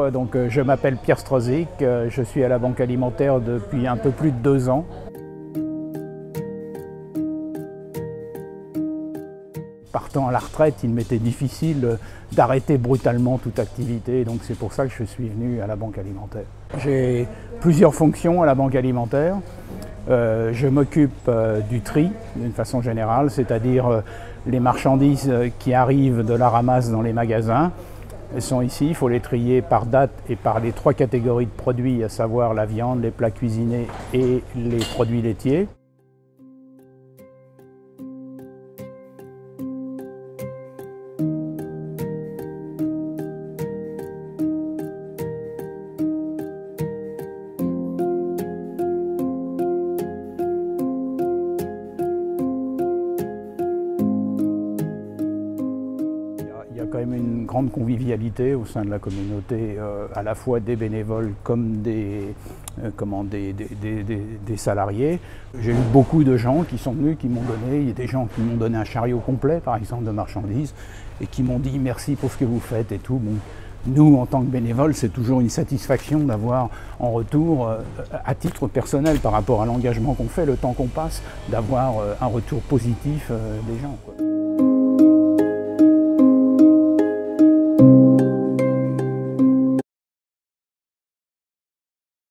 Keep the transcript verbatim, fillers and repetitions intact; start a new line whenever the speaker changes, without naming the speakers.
Bonjour, donc, euh, je m'appelle Pierre Strozik, euh, je suis à la Banque Alimentaire depuis un peu plus de deux ans. Partant à la retraite, il m'était difficile d'arrêter brutalement toute activité, donc c'est pour ça que je suis venu à la Banque Alimentaire. J'ai plusieurs fonctions à la Banque Alimentaire. Euh, je m'occupe euh, du tri d'une façon générale, c'est-à-dire euh, les marchandises qui arrivent de la ramasse dans les magasins. Elles sont ici, il faut les trier par date et par les trois catégories de produits, à savoir la viande, les plats cuisinés et les produits laitiers. Il y a quand même une grande convivialité au sein de la communauté, euh, à la fois des bénévoles comme des, euh, comment, des, des, des, des, des salariés. J'ai eu beaucoup de gens qui sont venus, qui m'ont donné, il y a des gens qui m'ont donné un chariot complet, par exemple, de marchandises, et qui m'ont dit merci pour ce que vous faites et tout. Bon, nous, en tant que bénévoles, c'est toujours une satisfaction d'avoir en retour, euh, à titre personnel par rapport à l'engagement qu'on fait, le temps qu'on passe, d'avoir euh, un retour positif euh, des gens, quoi.